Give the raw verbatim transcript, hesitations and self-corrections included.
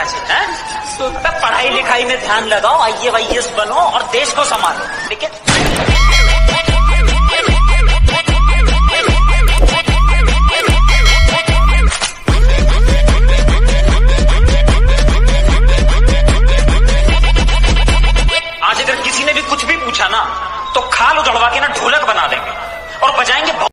से है? तो पढ़ाई लिखाई में ध्यान लगाओ, आई ए वाई एस बनो और देश को संभालो। लेकिन आज अगर किसी ने भी कुछ भी पूछा ना तो खाल उजड़वा के ना ढोलक बना देंगे और बजाएंगे।